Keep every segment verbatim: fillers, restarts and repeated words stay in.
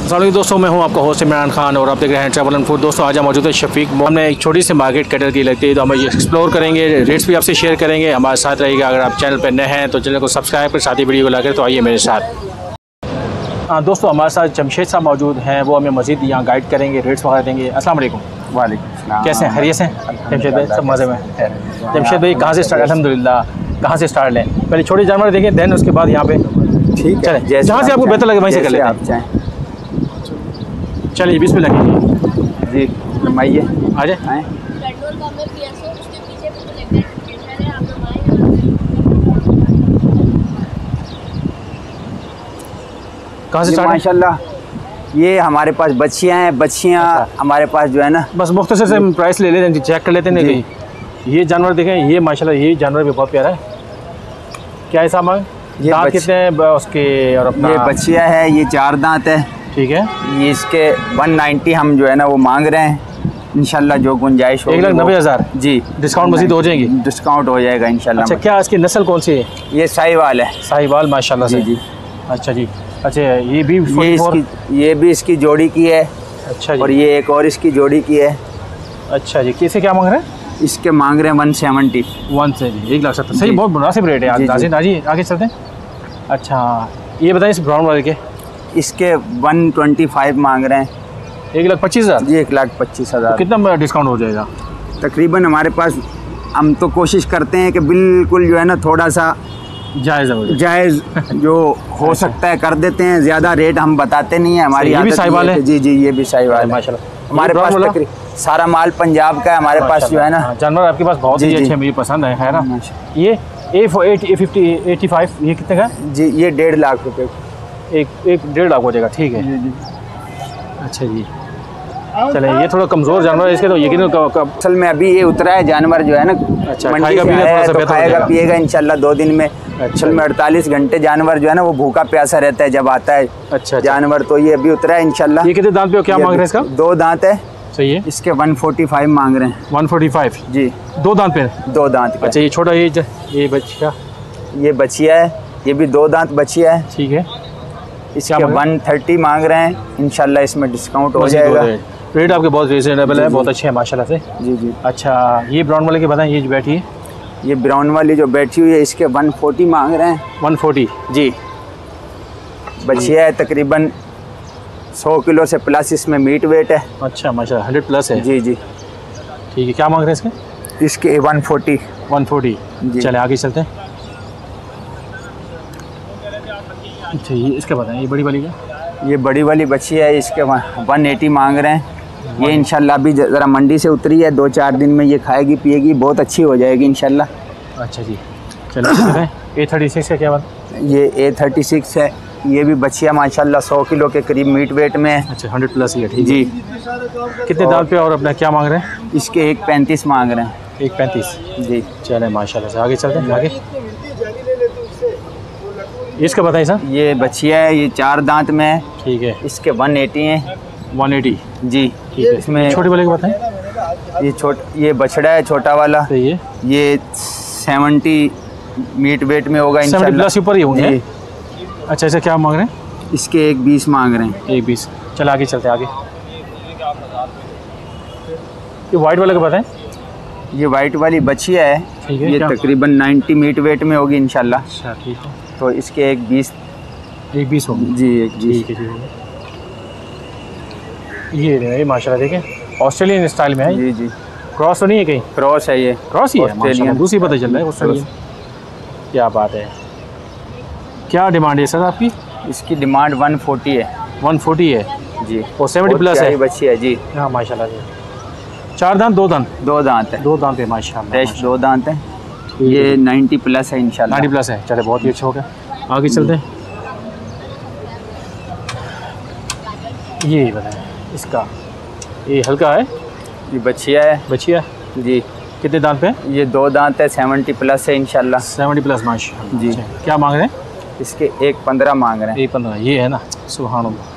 अस्सलाम दोस्तों, मैं हूं आपका होस्ट इमरान खान और आप देख रहे हैं ट्रैवल एंड फूड। दोस्तों आज हम मौजूद है शफीक मॉल में। एक छोटी सी मार्केट कैटर की लगती है तो हम ये एक्सप्लोर करेंगे, रेट्स भी आपसे शेयर करेंगे। हमारे साथ रहेगा। अगर आप चैनल पर नए हैं तो चैनल को सब्सक्राइब कर साथ ही वीडियो को लाकर तो आइए मेरे साथ। हाँ दोस्तों, हमारे साथ जमशेद साहब मौजूद हैं, वो हमें मज़ीद यहाँ गाइड करेंगे, रेट्स वगैरह देंगे। अस्सलाम वालेकुम। वालेकुम। कैसे हैं? खैरियत से? जमशेद भाई सब मज़े में? जमशेद भाई कहाँ से स्टार्ट? अल्हम्दुलिल्लाह, कहाँ से स्टार्ट लें? पहले छोटे जानवर देखें, देन उसके बाद यहाँ पे ठीक है, चलें जहाँ से आपको बेहतर लगे वहीं से कर लेते हैं। आप चाहें। चलिए बिस्मिल्लाह कीजिए जी, फरमाइए। आ जाए। कहाँ से स्टार्ट? माशाल्लाह ये हमारे पास बच्चियाँ हैं। बच्चियाँ अच्छा। हमारे पास जो है ना, बस मुख्तसर से प्राइस ले लेते हैं, चेक कर लेते हैं। नहीं ये जानवर देखें, ये माशाल्लाह ये जानवर भी बहुत प्यारा है। क्या है सामान? ये दांत बच... कितने हैं उसके? और अपना ये बच्चियाँ है, ये चार दांत है। ठीक है। ये इसके वन नाइन्टी हम जो है ना वो मांग रहे हैं। इंशाल्लाह जो गुंजाइश हो, एक लाख नब्बे हज़ार जी, डिस्काउंट मजीद हो जाएगी। डिस्काउंट हो जाएगा इंशाल्लाह। अच्छा, क्या इसकी नस्ल कौन सी है? ये साहिवाल है। साहिवाल माशाल्लाह से। जी। अच्छा जी। अच्छा, ये भी ये इसकी ये भी इसकी जोड़ी की है। अच्छा जी। और ये एक और इसकी जोड़ी की है। अच्छा जी। कैसे क्या मांग रहे हैं? इसके मांग रहे हैं वन सेवेंटी। वन से जी एक लाख सत्तर। सही, बहुत मुनासिब रेट है। आज जी आगे चलते हैं। अच्छा ये बताइए इस ब्राउन वाले के? इसके वन ट्वेंटी फाइव मांग रहे हैं। एक लाख पच्चीस हज़ार जी, एक लाख पच्चीस हज़ार। तो कितना डिस्काउंट हो जाएगा? तकरीबन हमारे पास हम तो कोशिश करते हैं कि बिल्कुल जो है ना थोड़ा सा जायज़ है, जायज़ जो हो सकता है कर देते हैं। ज़्यादा रेट हम बताते नहीं है, हमारी ये भी साहिवाल है। जी जी, ये भी साहिवाल है माशाल्लाह। हमारे पास तकरीबन सारा माल पंजाब का है हमारे पास जो है ना। जानवर आपके पास बहुत ही अच्छे, मुझे पसंद है। खैर ये ए ए फिफ्टी एटी फाइव ये कितने का? जी ये डेढ़ लाख रुपए। एक एक डेढ़ लाख हो जाएगा। ठीक है जी जी। अच्छा जी। चले ये थोड़ा कमज़ोर जानवर है इसके, तो यकीन असल में अभी ये उतरा है जानवर जो है ना। अच्छा, मंडी खाएगा से पीएगा, आया है, थोड़ा सा तो खाएगा पिएगा इंशाल्लाह दो दिन में। असल में अड़तालीस घंटे जानवर जो है ना वो भूखा प्यासा रहता है जब आता है अच्छा जानवर। तो ये अभी उतरा है इंशाल्लाह। ये कितने दांत पे? क्या मांग रहे हैं इसका? दो दांत है। सही है। इसके वन फोर्टी फाइव मांग रहे हैं। वन फोर्टी फाइव जी, दो दांत पे? दो दांत। अच्छा ये छोटा ये ये बच्चा, ये बचिया है, ये भी दो दांत बचिया है। ठीक है। इसके वन थर्टी मांग रहे हैं। इंशाल्लाह इसमें डिस्काउंट हो जाएगा। रेट आपके बहुत रीजनेबल है, बहुत अच्छे हैं माशाल्लाह से। जी जी। अच्छा ये ब्राउन वाले के बताएं, ये जो बैठी है? ये ब्राउन वाली जो बैठी हुई है इसके वन फोर्टी मांग रहे हैं। वन फोर्टी जी। बचिया है, तकरीबन सौ किलो से प्लस इसमें मीट वेट है। अच्छा माशाल्लाह, हंड्रेड प्लस है। जी जी। ठीक है। क्या मांग रहे हैं इसके? इसके वन फोर्टी। One forty. चले आगे चलते हैं। अच्छा ये इसका बताएं, ये बड़ी वाली का? ये बड़ी वाली बच्ची है, इसके वन एटी मांग रहे हैं। ये इंशाल्लाह अभी ज़रा मंडी से उतरी है, दो चार दिन में ये खाएगी पिएगी, बहुत अच्छी हो जाएगी इंशाल्लाह। अच्छा जी। चलो ए थर्टी सिक्स का क्या बात? ये ए थर्टी सिक्स है। ये भी बच्चियाँ माशाल्लाह सौ किलो के करीब मीट वेट में है। अच्छा हंड्रेड प्लस ही है। ठीक जी। कितने दांत पे और अपना क्या मांग रहे हैं? इसके एक पैंतीस मांग रहे हैं। एक पैंतीस। जी। चले माशाल्लाह से आगे चलते हैं। आगे इसका बताइए सर? ये बच्चिया है, ये चार दांत में है। ठीक है। इसके वन एटी हैं। One eighty. जी। ठीक है। इसमें छोटे वाले को बताएं? ये छोट ये बछड़ा है छोटा वाला। सही है। ये सेवेंटी मीट वेट में होगा इंशाल्लाह। सेवेंटी प्लस ऊपर ही होंगे। अच्छा अच्छा, क्या मांग रहे हैं? इसके एक बीस मांग रहे हैं। एक बीस। चल आगे चलते हैं। आगे ये वाइट वाले को बताएं? ये वाइट वाली बच्चिया है। ठीक है। ये तकरीबन नाइन्टी मीट वेट में होगी इंशाल्लाह। अच्छा ठीक है। तो इसके एक बीस। एक बीस होगी। जी एक बीस। ठीक है। ये ये माशाल्लाह देखें ऑस्ट्रेलियन स्टाइल में है। जी जी। क्रॉस तो नहीं है कहीं? क्रॉस है ये। क्रॉस ही है ऑस्ट्रेलियन। दूसरी पता चल रहा है ऑस्ट्रेलियन। क्या बात है। क्या डिमांड है सर आपकी? इसकी डिमांड वन फोर्टी है। वन फोर्टी है जी। और सेवेंटी प्लस है। बच्ची है जी। हाँ माशाल्लाह जी। चार दांत दो दांत? दो दांत है। दो दांत है माशाल्लाह। फ्रेश दो दांत है। ये नाइन्टी प्लस है इंशाल्लाह। नाइन्टी प्लस है। चले बहुत ही अच्छा हो गया। आगे चलते हैं। ये बताएं इसका? ये हल्का है। ये बच्चिया है। बच्चिया जी। कितने दांत पे? ये दो दांत है, सेवेंटी प्लस है इंशाल्लाह। सेवेंटी प्लस माशाल्लाह जी। क्या मांग रहे हैं? इसके एक पंद्रह मांग रहे हैं। एक पंद्रह ये है ना? सुभान अल्लाह।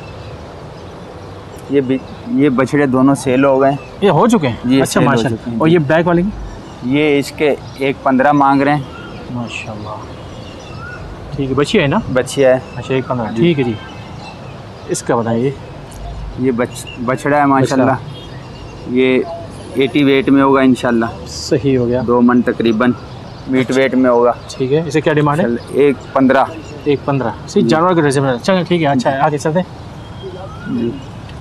ये भी ये बछड़े दोनों सेल हो गए। ये हो चुके हैं? ये अच्छा माशाल्लाह। और ये ब्लैक वाले की? ये इसके एक पंद्रह मांग रहे हैं। माशाल्लाह। ठीक है। बच्ची है ना? बच्चिया है। अच्छा एक पंद्रह। ठीक है जी। इसका बताइए। ये बच बछड़ा है माशाल्लाह, ये अस्सी वेट में होगा इंशाल्लाह। सही हो गया। दो मन तकरीबन मीट वेट में होगा। ठीक है, इसे क्या डिमांड है? एक पंद्रह। एक पंद्रह सही जानवर के ड्रेस में। अच्छा ठीक है, अच्छा है, आगे चलते हैं। जी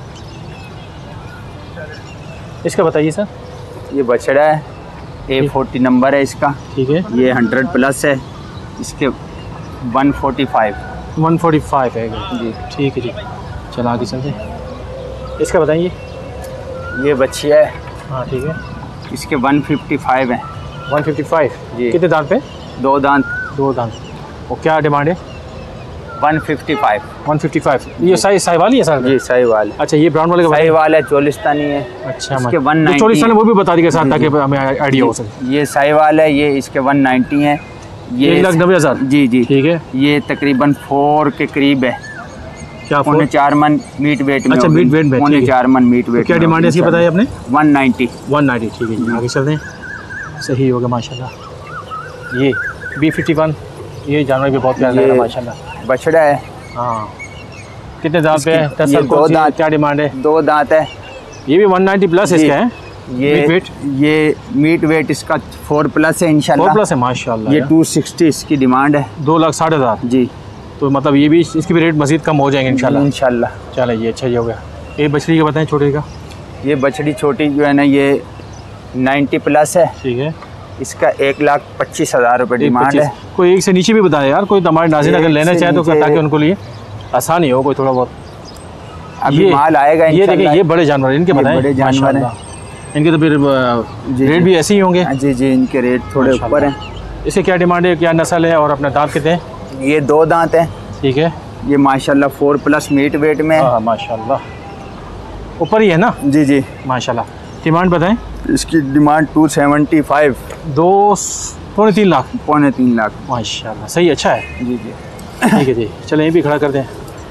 इसका बताइए सर। ये बछड़ा है, ए फोर्टी नंबर है इसका। ठीक है, ये हंड्रेड प्लस है, इसके one forty five. One forty five है जी। ठीक है जी, चलो आगे चलते हैं। इसका बताइए। ये बच्ची है। हाँ ठीक है, इसके वन फिफ्टी फाइव है। वन फिफ्टी फाइव जी। कितने दांत पे? दो दांत। दो दांत। और क्या डिमांड है? One fifty five. One fifty five. ये साई साई वाली है सर? जी साई वाल। अच्छा, ये ब्राउन वाले का साई वाल है, चोलिस्तानी है। अच्छा, इसके वन नाइन्टी। चोलिस्तानी वो भी बता दीजिए साथ, ताकि हमें आइडिया हो सके। ये साई वाल है, ये इसके वन नाइन्टी है। ये एक लाख नब्बे हज़ार। जी जी ठीक है, ये तकरीबन फोर के करीब है। क्या पौने चार मन मीट वेट में। अच्छा, मीट वेट में। पौने चार मन मीट वेट। क्या डिमांड है इसकी बताइए आपने? One ninety. वन नाइन्टी ठीक है जी, आगे चलते हैं। सही हो गया माशाल्लाह। ये बी फिफ्टी वन, ये जानवर भी बहुत प्यारा लग रहा है माशाल्लाह। बछड़ा है। हाँ, कितने दांत पे है? ये दस साल दो दांत। क्या डिमांड है? दो दांत है। ये भी वन नाइन्टी प्लस इसका है। ये मीट वेट? ये मीट वेट इसका फोर प्लस है इंशाल्लाह। फोर प्लस है माशाल्लाह। ये टू सिक्सटी इसकी डिमांड है। दो लाख साठ हज़ार जी। तो मतलब ये भी, इसकी भी रेट मजीद कम हो जाएंगे इंशाल्लाह। इंशाल्लाह। चलो ये अच्छा ही हो गया। ये बछड़ी का बताएं, छोटे का। ये बछड़ी छोटी जो है ना, ये नाइन्टी प्लस है। ठीक है, इसका एक लाख पच्चीस हज़ार रुपये डिमांड है। कोई एक से नीचे भी बताए यार, कोई हमारे नाज़रीन अगर लेना चाहे तो, ताकि उनको लिए आसानी हो कोई थोड़ा बहुत। अभी ये माल आएगा ये देखिए, ये बड़े जानवर इनके ये बताएं। बड़े जानवर हैं। इनके तो फिर रेट भी ऐसे ही होंगे। जी जी, इनके रेट थोड़े ऊपर हैं। इसके क्या डिमांड है, क्या नस्ल है, और अपने दांत कितने हैं? ये दो दांत हैं। ठीक है, ये माशाल्लाह फोर प्लस मीट वेट में है। हाँ माशाल्लाह, ऊपर ही है ना? जी जी। माशाल्लाह। डिमांड बताएं। इसकी डिमांड टू सेवेंटी फाइव। दो पौने तीन लाख। पौने तीन लाख माशाल्लाह, सही, अच्छा है। जी जी। ठीक है जी, चलें ये भी खड़ा कर दें।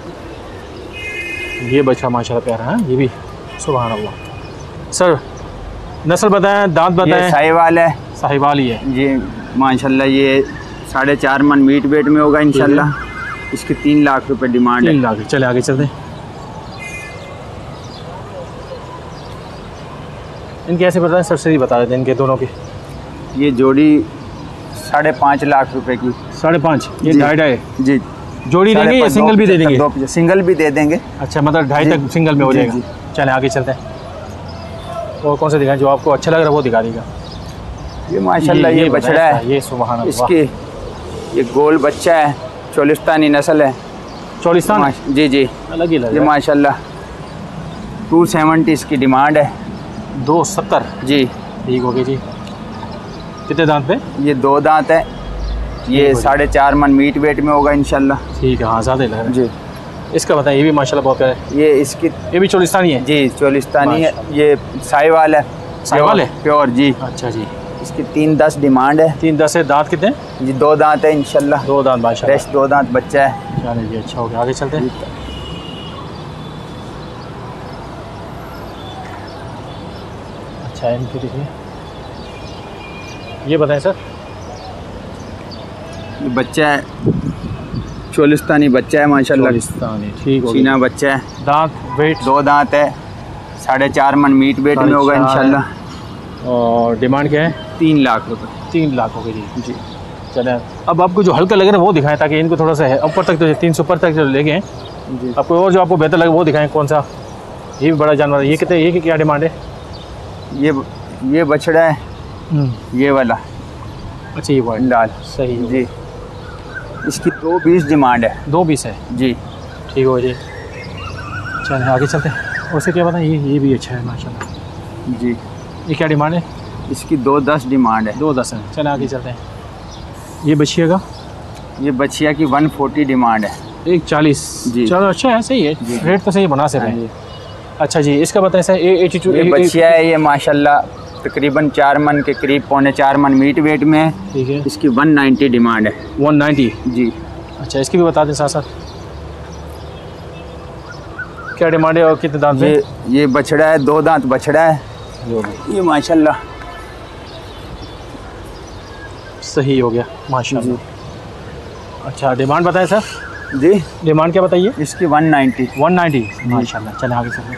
ये बच्चा माशाल्लाह प्यारा है, ये भी सुभान अल्लाह। सर नस्ल बताएं, दांत ये बताएं। साहिवाल है। साहिवाल ही है। ये माशाल्लाह ये साढ़े चार मन मीट वेट में होगा इंशाल्लाह। इसकी तीन लाख रुपए डिमांड है। तीन लाख। चले आगे चलते हैं। इनके ऐसे बताएं, सब्सिडी बता देते हैं इनके दोनों की। ये जोड़ी साढ़े पाँच लाख रुपए की। साढ़े पाँच। ये जी। ढाई ढाई जी। जोड़ी देंगे या सिंगल भी दे देंगे? दो सिंगल भी दे देंगे। अच्छा, मतलब ढाई तक सिंगल में हो जी, जाएगा। जी। चलें आगे चलते हैं। और कौन सा दिखाएं जो आपको अच्छा लग रहा है वो दिखा दीजिएगा। ये माशाल्लाह ये, ये बछड़ा है। ये सुभान अल्लाह। इसकी ये गोल बच्चा है, चोलिस्तानी नस्ल है। चोलिस्तान? जी जी, अलग ही लग ये रहा है। माशाल्लाह टू सेवेंटी इसकी डिमांड है। दो सत्तर। जी। ठीक हो गई जी। कितने दांत पे? ये दो दांत है। ये साढ़े चार मन मीट वेट में होगा इंशाल्लाह। ठीक है, हाँ ज़्यादा ही लग रहा है जी। इसका बताइए। ये भी माशाल्लाह बहुत प्यारा है। ये इसकी ये भी चोलिस्तानी है? जी चोलिस्तानी है। ये साहिवाल है। साहिवाल है? प्योर जी। अच्छा जी। इसकी तीन दस डिमांड है। तीन दस है। दांत कितने? जी दो दांत है इंशाल्लाह। दो दांत माशाल्लाह। फ्रेश दो दांत बच्चा है। चलिए जी, अच्छा हो गया, आगे चलते हैं। अच्छा, इनकी देखिए, ये बताएं सर। ये बच्चा है, चोलिस्तानी बच्चा है माशाल्लाह। चोलिस्तानी। ठीक हो गया। सीना बच्चा है। दांत वेट? दो दांत है। साढ़े चार मन मीट वेट में होगा इंशाल्लाह। और डिमांड क्या है? तीन लाख रुपए। तीन लाख हो गई जी। जी। चलें, अब आपको जो हल्का लग रहा है वो दिखाएं, ताकि इनको थोड़ा सा है ऊपर तक, तो तीन सौ ऊपर तक जो ले गए। जी। आपको और जो आपको बेहतर लगे वो दिखाएं। कौन सा? ये भी बड़ा जानवर है। ये कितने, ये की क्या डिमांड है? ये ये बछड़ा है, ये वाला। अच्छा, ये वाइट लाल। सही हो जी। इसकी दो बीस डिमांड है। दो बीस है। जी। ठीक हो जी। चलें आगे चलते हैं। उससे क्या बताएं? ये ये भी अच्छा है माशाल्लाह। जी। ये क्या डिमांड है? इसकी दो दस डिमांड है। दो दस है। चलें आगे चलते हैं। ये बछिया का? ये बछिया की वन फोर्टी डिमांड है। एक चालीस। जी। चलो अच्छा है, सही है। जी। रेट तो सही बना सकते हैं। अच्छा जी, इसका बताएं सर। ए एटी टू। ये बछिया है, ये माशाल्लाह तकरीबन चार मन के करीब, पौने चार मन मीट वेट में है। ठीक है। इसकी वन नाइन्टी डिमांड है। One ninety. जी। अच्छा, इसकी भी बता दें साथ साथ क्या डिमांड है और कितने दांत ये ये बछड़ा है, दो दांत बछड़ा है। में? ये माशाल्लाह सही हो गया माशाल्लाह। अच्छा, डिमांड बताएं सर। जी डिमांड क्या बताइए? इसकी वन नाइन्टी। वन नाइन्टी माशाल्लाह। चलें आगे चलते।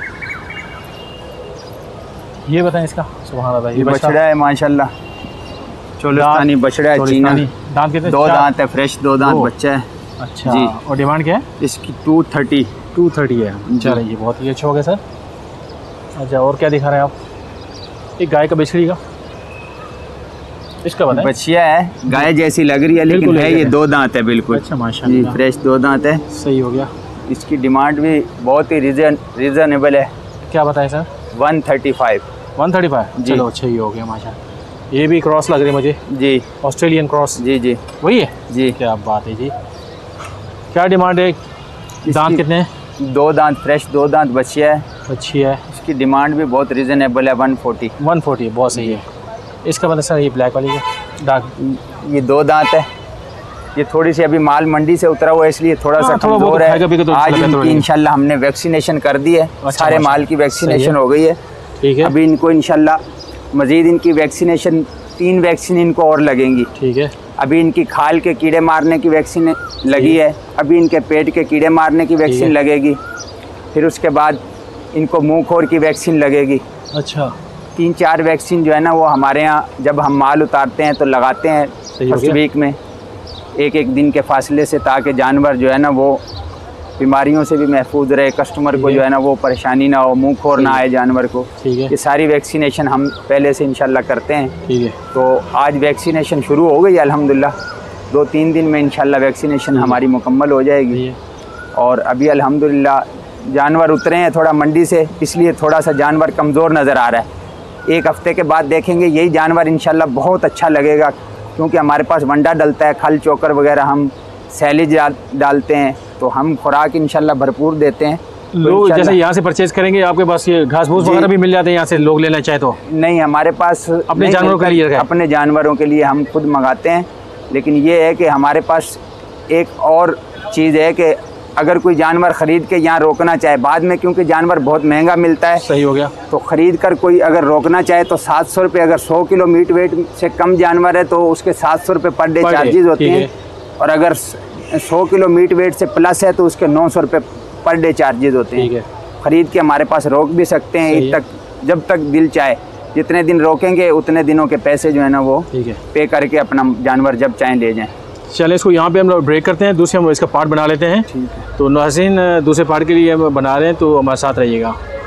ये बताएं इसका। सुभान अल्लाह। ये बछड़ा है माशाल्लाह, चोलिस्तानी बछड़ा है, चीना। दांत कितने? दो दांत है, फ्रेश दो दांत बच्चा है। अच्छा जी। और डिमांड क्या है इसकी? To thirty. टू थर्टी है। चलिए ये बहुत ही अच्छा हो गया सर। अच्छा और क्या दिखा रहे हैं आप? एक गाय का बछड़ी का, इसका बताएं। बछिया है, गाय जैसी लग रही है लेकिन है ये दो दांत है बिल्कुल। अच्छा माशाल्लाह जी, फ्रेश दो दांत है। सही हो गया। इसकी डिमांड भी बहुत ही रीजन रीजनेबल है। क्या बताएं सर? One thirty five. One thirty five. चलो अच्छा ही हो गया माशाल्लाह। ये भी क्रॉस लग रही है मुझे। जी ऑस्ट्रेलियन क्रॉस। जी जी वही है जी। क्या बात है जी। क्या डिमांड है? दांत कितने हैं? दो दांत, फ्रेश दो दांत बछिया है, अच्छी है। इसकी डिमांड भी बहुत रीजनेबल है, वन फोर्टी। वन फोर्टी बहुत सही है। इसका मतलब सर ये ब्लैक वाली है डार्क, ये दो दांत है। ये थोड़ी सी अभी माल मंडी से उतरा हुआ है इसलिए थोड़ा सा कमजोर है। तो आज इनकी इंशाल्लाह हमने वैक्सीनेशन कर दी है। अच्छा, सारे माल की वैक्सीनेशन हो गई है। ठीक है। अभी इनको इंशाल्लाह मजीद इनकी वैक्सीनेशन, तीन वैक्सीन इनको और लगेंगी। ठीक है। अभी इनकी खाल के कीड़े मारने की वैक्सीन लगी है, अभी इनके पेट के कीड़े मारने की वैक्सीन लगेगी, फिर उसके बाद इनको मुंह खोर की वैक्सीन लगेगी। अच्छा। तीन चार वैक्सीन जो है ना वो हमारे यहाँ जब हम माल उतारते हैं तो लगाते हैं फर्स्ट वीक में, एक एक दिन के फासले से, ताकि जानवर जो है ना वो बीमारियों से भी महफूज रहे, कस्टमर को जो है ना वो परेशानी ना हो, मुंह खोर ना आए जानवर को। ठीक है। ये सारी वैक्सीनेशन हम पहले से इंशाल्लाह करते हैं। ठीक है। तो आज वैक्सीनेशन शुरू हो गई अल्हम्दुलिल्लाह। दो तीन दिन में इंशाल्लाह वैक्सीनेशन हमारी मुकम्मल हो जाएगी। और अभी अल्हम्दुलिल्लाह जानवर उतरे हैं थोड़ा मंडी से, इसलिए थोड़ा सा जानवर कमज़ोर नज़र आ रहा है। एक हफ़्ते के बाद देखेंगे यही जानवर इंशाल्लाह बहुत अच्छा लगेगा, क्योंकि हमारे पास वंडा डलता है, खल चोकर वगैरह हम सैलेज डालते हैं, तो हम खुराक इंशाल्लाह भरपूर देते हैं। लोग जैसे यहाँ से परचेज करेंगे, आपके पास ये घास फूस वगैरह भी मिल जाते हैं यहाँ से, लोग लेना चाहे तो? नहीं, हमारे पास अपने जानवरों के लिए, अपने जानवरों के लिए हम खुद मंगाते हैं। लेकिन ये है कि हमारे पास एक और चीज़ है कि अगर कोई जानवर ख़रीद के यहाँ रोकना चाहे बाद में, क्योंकि जानवर बहुत महंगा मिलता है। सही हो गया। तो ख़रीद कर कोई अगर रोकना चाहे तो सात सौ रुपये, अगर सौ किलो मीट वेट से कम जानवर है तो उसके सात सौ रुपये पर डे चार्जेज होते हैं, और अगर सौ किलो मीट वेट से प्लस है तो उसके नौ सौ रुपये पर डे चार्जेज होते हैं। ठीक है। ख़रीद के हमारे पास रोक भी सकते हैं ईद तक, जब तक दिल चाहे। जितने दिन रोकेंगे उतने दिनों के पैसे जो है ना वो ठीक है पे करके अपना जानवर जब चाहें ले जाएं। चलें, इसको यहाँ पे हम लोग ब्रेक करते हैं, दूसरे हम इसका पार्ट बना लेते हैं। ठीक है। तो नाज़रीन दूसरे पार्ट के लिए हम बना रहे हैं, तो हमारे साथ रहिएगा।